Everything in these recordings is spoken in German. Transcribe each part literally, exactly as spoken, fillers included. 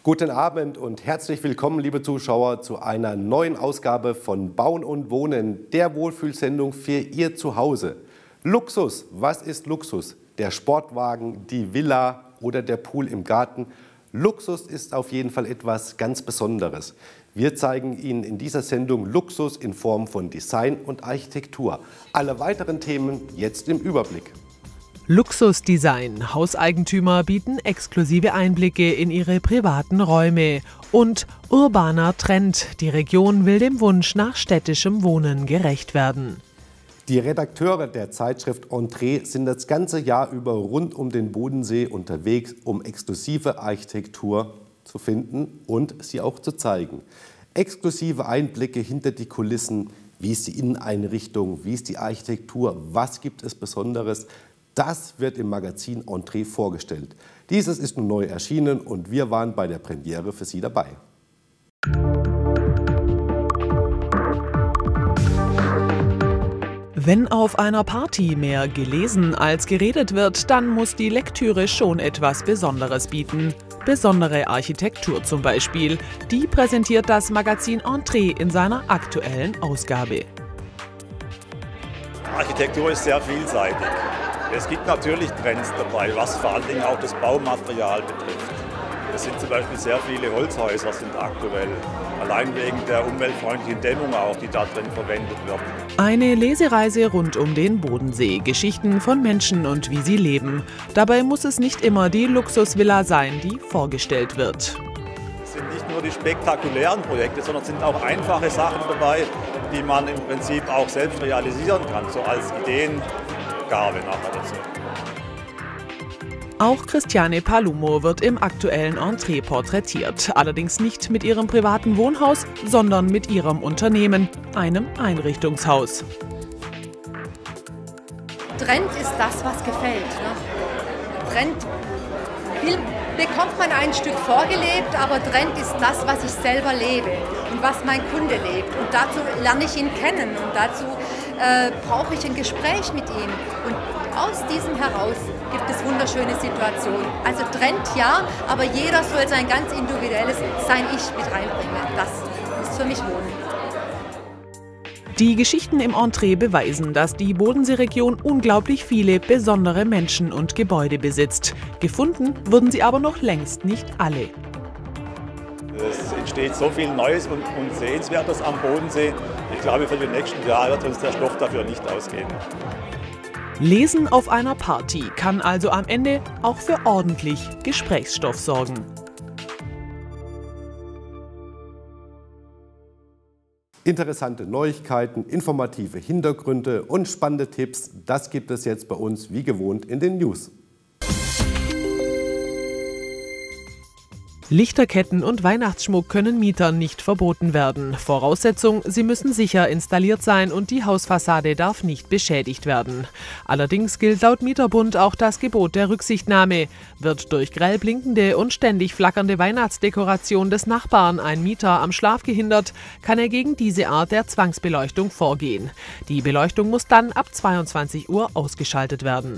Guten Abend und herzlich willkommen, liebe Zuschauer, zu einer neuen Ausgabe von Bauen und Wohnen, der Wohlfühlsendung für Ihr Zuhause. Luxus, was ist Luxus? Der Sportwagen, die Villa oder der Pool im Garten? Luxus ist auf jeden Fall etwas ganz Besonderes. Wir zeigen Ihnen in dieser Sendung Luxus in Form von Design und Architektur. Alle weiteren Themen jetzt im Überblick. Luxusdesign. Hauseigentümer bieten exklusive Einblicke in ihre privaten Räume. Und urbaner Trend. Die Region will dem Wunsch nach städtischem Wohnen gerecht werden. Die Redakteure der Zeitschrift Entree sind das ganze Jahr über rund um den Bodensee unterwegs, um exklusive Architektur zu finden und sie auch zu zeigen. Exklusive Einblicke hinter die Kulissen. Wie ist die Inneneinrichtung? Wie ist die Architektur? Was gibt es Besonderes? Das wird im Magazin Entree vorgestellt. Dieses ist nun neu erschienen und wir waren bei der Premiere für Sie dabei. Wenn auf einer Party mehr gelesen als geredet wird, dann muss die Lektüre schon etwas Besonderes bieten. Besondere Architektur zum Beispiel. Die präsentiert das Magazin Entree in seiner aktuellen Ausgabe. Architektur ist sehr vielseitig. Es gibt natürlich Trends dabei, was vor allen Dingen auch das Baumaterial betrifft. Es sind zum Beispiel sehr viele Holzhäuser sind aktuell, allein wegen der umweltfreundlichen Dämmung auch, die da drin verwendet wird. Eine Lesereise rund um den Bodensee, Geschichten von Menschen und wie sie leben. Dabei muss es nicht immer die Luxusvilla sein, die vorgestellt wird. Es sind nicht nur die spektakulären Projekte, sondern es sind auch einfache Sachen dabei, die man im Prinzip auch selbst realisieren kann, so als Ideengabe nachher dazu. Auch Christiane Palumo wird im aktuellen Entree porträtiert. Allerdings nicht mit ihrem privaten Wohnhaus, sondern mit ihrem Unternehmen, einem Einrichtungshaus. Trend ist das, was gefällt. Ne? Trend will, bekommt man ein Stück vorgelebt, aber Trend ist das, was ich selber lebe und was mein Kunde lebt. Und dazu lerne ich ihn kennen und dazu äh, brauche ich ein Gespräch mit ihm. Und aus diesem heraus gibt es wunderschöne Situationen. Also Trend ja, aber jeder soll sein ganz individuelles Sein Ich mit reinbringen. Das ist für mich Wohnen. Die Geschichten im Entree beweisen, dass die Bodenseeregion unglaublich viele besondere Menschen und Gebäude besitzt. Gefunden wurden sie aber noch längst nicht alle. Es entsteht so viel Neues und, und Sehenswertes am Bodensee. Ich glaube, für die nächsten Jahre wird uns der Stoff dafür nicht ausgehen. Lesen auf einer Party kann also am Ende auch für ordentlich Gesprächsstoff sorgen. Interessante Neuigkeiten, informative Hintergründe und spannende Tipps, das gibt es jetzt bei uns wie gewohnt in den News. Lichterketten und Weihnachtsschmuck können Mietern nicht verboten werden. Voraussetzung, sie müssen sicher installiert sein und die Hausfassade darf nicht beschädigt werden. Allerdings gilt laut Mieterbund auch das Gebot der Rücksichtnahme. Wird durch grell blinkende und ständig flackernde Weihnachtsdekoration des Nachbarn ein Mieter am Schlaf gehindert, kann er gegen diese Art der Zwangsbeleuchtung vorgehen. Die Beleuchtung muss dann ab zweiundzwanzig Uhr ausgeschaltet werden.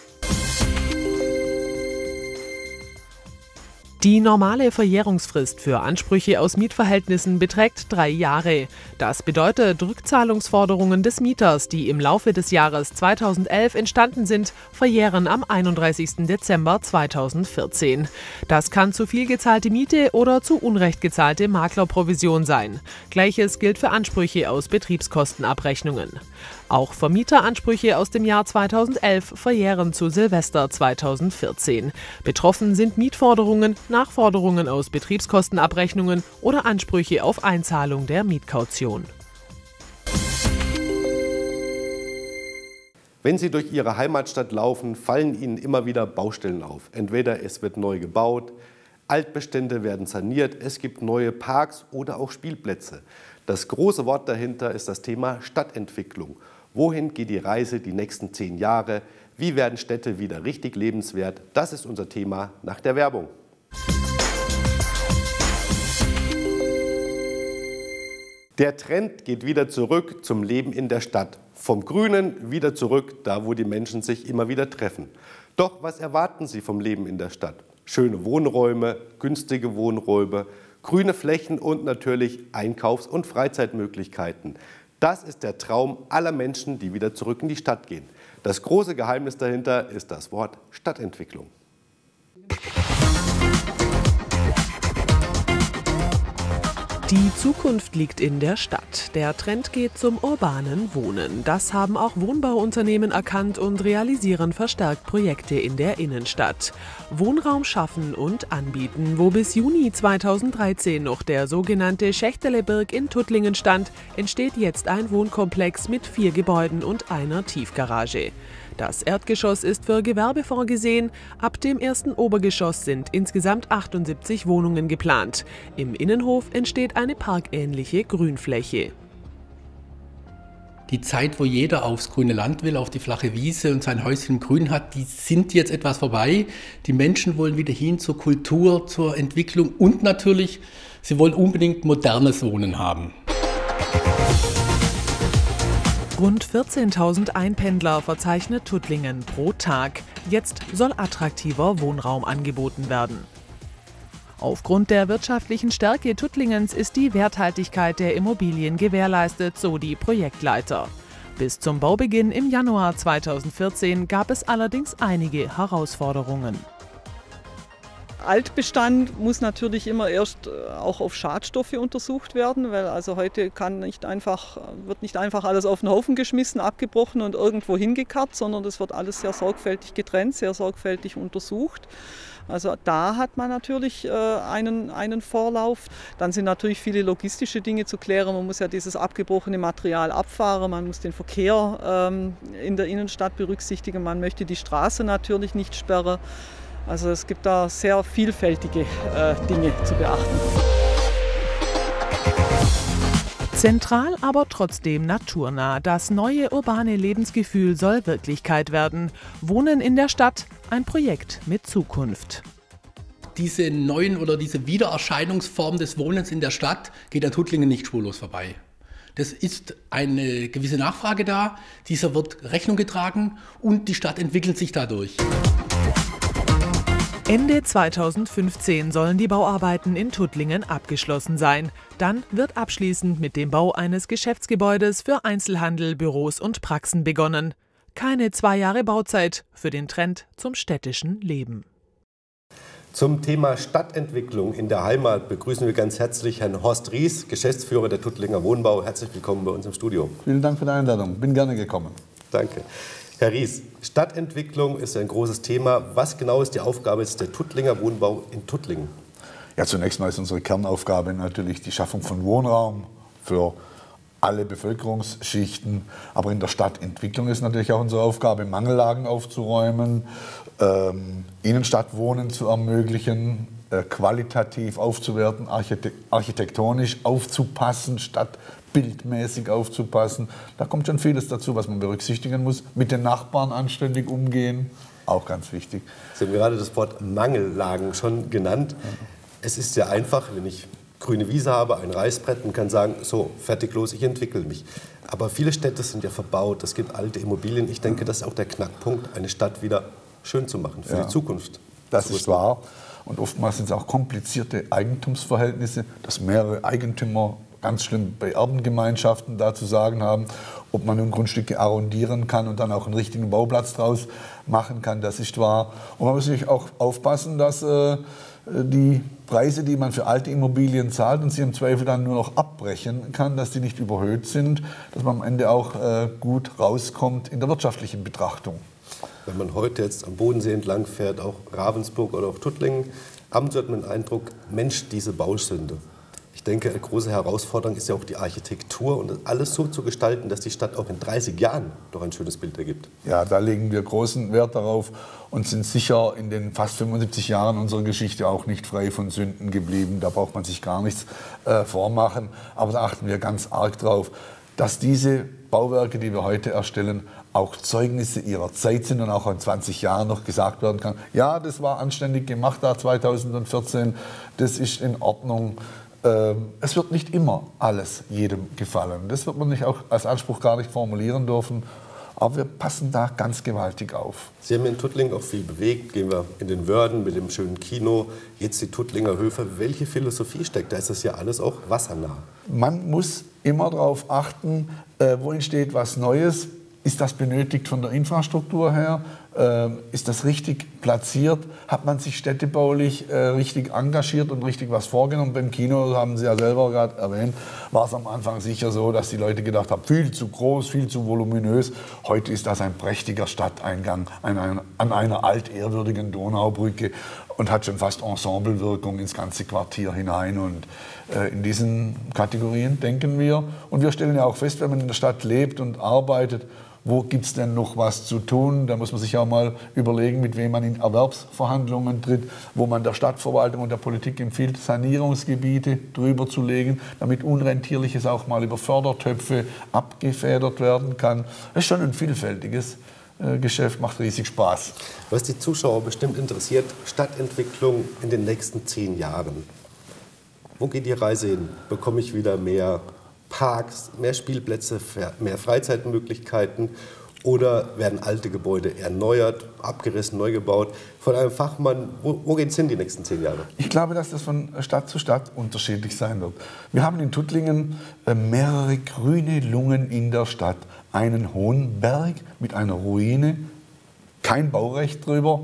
Die normale Verjährungsfrist für Ansprüche aus Mietverhältnissen beträgt drei Jahre. Das bedeutet, Rückzahlungsforderungen des Mieters, die im Laufe des Jahres zweitausendelf entstanden sind, verjähren am einunddreißigsten Dezember zweitausendvierzehn. Das kann zu viel gezahlte Miete oder zu unrecht gezahlte Maklerprovision sein. Gleiches gilt für Ansprüche aus Betriebskostenabrechnungen. Auch Vermieteransprüche aus dem Jahr zweitausendelf verjähren zu Silvester zweitausendvierzehn. Betroffen sind Mietforderungen, Nachforderungen aus Betriebskostenabrechnungen oder Ansprüche auf Einzahlung der Mietkaution. Wenn Sie durch Ihre Heimatstadt laufen, fallen Ihnen immer wieder Baustellen auf. Entweder es wird neu gebaut, Altbestände werden saniert, es gibt neue Parks oder auch Spielplätze. Das große Wort dahinter ist das Thema Stadtentwicklung. Wohin geht die Reise die nächsten zehn Jahre? Wie werden Städte wieder richtig lebenswert? Das ist unser Thema nach der Werbung. Der Trend geht wieder zurück zum Leben in der Stadt. Vom Grünen wieder zurück, da wo die Menschen sich immer wieder treffen. Doch was erwarten Sie vom Leben in der Stadt? Schöne Wohnräume, günstige Wohnräume, grüne Flächen und natürlich Einkaufs- und Freizeitmöglichkeiten. Das ist der Traum aller Menschen, die wieder zurück in die Stadt gehen. Das große Geheimnis dahinter ist das Wort Stadtentwicklung. Die Zukunft liegt in der Stadt. Der Trend geht zum urbanen Wohnen. Das haben auch Wohnbauunternehmen erkannt und realisieren verstärkt Projekte in der Innenstadt. Wohnraum schaffen und anbieten. Wo bis Juni zweitausenddreizehn noch der sogenannte Schächteleberg in Tuttlingen stand, entsteht jetzt ein Wohnkomplex mit vier Gebäuden und einer Tiefgarage. Das Erdgeschoss ist für Gewerbe vorgesehen. Ab dem ersten Obergeschoss sind insgesamt achtundsiebzig Wohnungen geplant. Im Innenhof entsteht eine parkähnliche Grünfläche. Die Zeit, wo jeder aufs grüne Land will, auf die flache Wiese und sein Häuschen im Grün hat, die sind jetzt etwas vorbei. Die Menschen wollen wieder hin zur Kultur, zur Entwicklung und natürlich, sie wollen unbedingt modernes Wohnen haben. Rund vierzehntausend Einpendler verzeichnet Tuttlingen pro Tag. Jetzt soll attraktiver Wohnraum angeboten werden. Aufgrund der wirtschaftlichen Stärke Tuttlingens ist die Werthaltigkeit der Immobilien gewährleistet, so die Projektleiter. Bis zum Baubeginn im Januar zweitausendvierzehn gab es allerdings einige Herausforderungen. Altbestand muss natürlich immer erst auch auf Schadstoffe untersucht werden, weil also heute kann nicht einfach, wird nicht einfach alles auf den Haufen geschmissen, abgebrochen und irgendwo hingekarrt, sondern das wird alles sehr sorgfältig getrennt, sehr sorgfältig untersucht. Also da hat man natürlich äh, einen, einen Vorlauf. Dann sind natürlich viele logistische Dinge zu klären. Man muss ja dieses abgebrochene Material abfahren, man muss den Verkehr ähm, in der Innenstadt berücksichtigen, man möchte die Straße natürlich nicht sperren. Also es gibt da sehr vielfältige äh, Dinge zu beachten. Zentral, aber trotzdem naturnah. Das neue urbane Lebensgefühl soll Wirklichkeit werden. Wohnen in der Stadt, ein Projekt mit Zukunft. Diese neuen oder diese Wiedererscheinungsform des Wohnens in der Stadt geht an Tuttlingen nicht spurlos vorbei. Das ist eine gewisse Nachfrage da, dieser wird Rechnung getragen und die Stadt entwickelt sich dadurch. Ende zweitausendfünfzehn sollen die Bauarbeiten in Tuttlingen abgeschlossen sein. Dann wird abschließend mit dem Bau eines Geschäftsgebäudes für Einzelhandel, Büros und Praxen begonnen. Keine zwei Jahre Bauzeit für den Trend zum städtischen Leben. Zum Thema Stadtentwicklung in der Heimat begrüßen wir ganz herzlich Herrn Horst Ries, Geschäftsführer der Tuttlinger Wohnbau. Herzlich willkommen bei uns im Studio. Vielen Dank für die Einladung. Bin gerne gekommen. Danke. Herr Ries, Stadtentwicklung ist ein großes Thema. Was genau ist die Aufgabe des der Tuttlinger Wohnbau in Tuttlingen? Ja, zunächst mal ist unsere Kernaufgabe natürlich die Schaffung von Wohnraum für alle Bevölkerungsschichten. Aber in der Stadtentwicklung ist natürlich auch unsere Aufgabe, Mangellagen aufzuräumen, ähm, Innenstadtwohnen zu ermöglichen, äh, qualitativ aufzuwerten, architekt architektonisch aufzupassen, stadtbildmäßig aufzupassen. Da kommt schon vieles dazu, was man berücksichtigen muss. Mit den Nachbarn anständig umgehen, auch ganz wichtig. Sie haben gerade das Wort Mangellagen schon genannt. Es ist sehr einfach, wenn ich grüne Wiese habe, ein Reißbrett und kann sagen, so, fertig, los, ich entwickle mich. Aber viele Städte sind ja verbaut, es gibt alte Immobilien. Ich denke, das ist auch der Knackpunkt, eine Stadt wieder schön zu machen für ja, die Zukunft. Das ist wahr. Und oftmals sind es auch komplizierte Eigentumsverhältnisse, dass mehrere Eigentümer, ganz schlimm bei Erbengemeinschaften, da zu sagen haben, ob man nun Grundstücke arrondieren kann und dann auch einen richtigen Bauplatz draus machen kann, das ist wahr. Und man muss natürlich auch aufpassen, dass äh, die Preise, die man für alte Immobilien zahlt und sie im Zweifel dann nur noch abbrechen kann, dass die nicht überhöht sind, dass man am Ende auch äh, gut rauskommt in der wirtschaftlichen Betrachtung. Wenn man heute jetzt am Bodensee entlang fährt, auch Ravensburg oder auch Tuttlingen, abends hat man den Eindruck, Mensch, diese Bausünde. Ich denke, eine große Herausforderung ist ja auch die Architektur und alles so zu gestalten, dass die Stadt auch in dreißig Jahren noch ein schönes Bild ergibt. Ja, da legen wir großen Wert darauf und sind sicher in den fast fünfundsiebzig Jahren unserer Geschichte auch nicht frei von Sünden geblieben. Da braucht man sich gar nichts äh, vormachen. Aber da achten wir ganz arg drauf, dass diese Bauwerke, die wir heute erstellen, auch Zeugnisse ihrer Zeit sind und auch in zwanzig Jahren noch gesagt werden kann, ja, das war anständig gemacht da zweitausendvierzehn, das ist in Ordnung. Es wird nicht immer alles jedem gefallen. Das wird man nicht auch als Anspruch gar nicht formulieren dürfen. Aber wir passen da ganz gewaltig auf. Sie haben in Tuttlingen auch viel bewegt. Gehen wir in den Wörden mit dem schönen Kino, jetzt die Tuttlinger Höfe. Welche Philosophie steckt da? Ist das ja alles auch wassernah? Man muss immer darauf achten, äh, wo entsteht was Neues. Ist das benötigt von der Infrastruktur her? Äh, ist das richtig platziert? Hat man sich städtebaulich äh, richtig engagiert und richtig was vorgenommen? Beim Kino, haben Sie ja selber gerade erwähnt, war es am Anfang sicher so, dass die Leute gedacht haben, viel zu groß, viel zu voluminös. Heute ist das ein prächtiger Stadteingang an einer, an einer altehrwürdigen Donaubrücke und hat schon fast Ensemblewirkung ins ganze Quartier hinein. Und äh, in diesen Kategorien denken wir. Und wir stellen ja auch fest, wenn man in der Stadt lebt und arbeitet, wo gibt es denn noch was zu tun? Da muss man sich auch mal überlegen, mit wem man in Erwerbsverhandlungen tritt, wo man der Stadtverwaltung und der Politik empfiehlt, Sanierungsgebiete drüber zu legen, damit Unrentierliches auch mal über Fördertöpfe abgefedert werden kann. Das ist schon ein vielfältiges äh, Geschäft, macht riesig Spaß. Was die Zuschauer bestimmt interessiert, Stadtentwicklung in den nächsten zehn Jahren. Wo geht die Reise hin? Bekomme ich wieder mehr Parks, mehr Spielplätze, mehr Freizeitmöglichkeiten oder werden alte Gebäude erneuert, abgerissen, neu gebaut? Von einem Fachmann, wo, wo geht es hin die nächsten zehn Jahre? Ich glaube, dass das von Stadt zu Stadt unterschiedlich sein wird. Wir haben in Tuttlingen mehrere grüne Lungen in der Stadt. Einen hohen Berg mit einer Ruine, kein Baurecht drüber,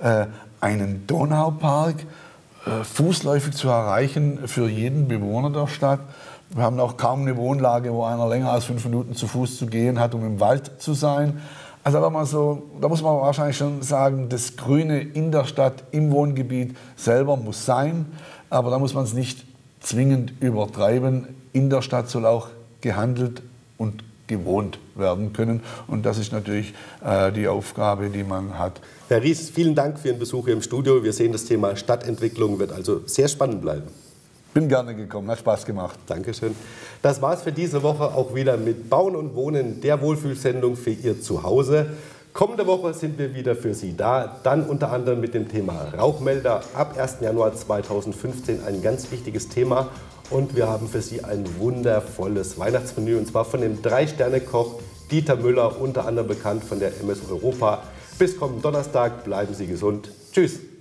einen Donaupark, fußläufig zu erreichen für jeden Bewohner der Stadt. Wir haben auch kaum eine Wohnlage, wo einer länger als fünf Minuten zu Fuß zu gehen hat, um im Wald zu sein. Also wenn man so, da muss man wahrscheinlich schon sagen, das Grüne in der Stadt, im Wohngebiet selber muss sein. Aber da muss man es nicht zwingend übertreiben. In der Stadt soll auch gehandelt und gewohnt werden können. Und das ist natürlich äh, die Aufgabe, die man hat. Herr Ries, vielen Dank für Ihren Besuch hier im Studio. Wir sehen, das Thema Stadtentwicklung wird also sehr spannend bleiben. Bin gerne gekommen, hat Spaß gemacht. Dankeschön. Das war's für diese Woche auch wieder mit Bauen und Wohnen, der Wohlfühlsendung für Ihr Zuhause. Kommende Woche sind wir wieder für Sie da, dann unter anderem mit dem Thema Rauchmelder. Ab ersten Januar zweitausendfünfzehn ein ganz wichtiges Thema. Und wir haben für Sie ein wundervolles Weihnachtsmenü, und zwar von dem Drei-Sterne-Koch Dieter Müller, unter anderem bekannt von der M S Europa. Bis kommenden Donnerstag, bleiben Sie gesund. Tschüss.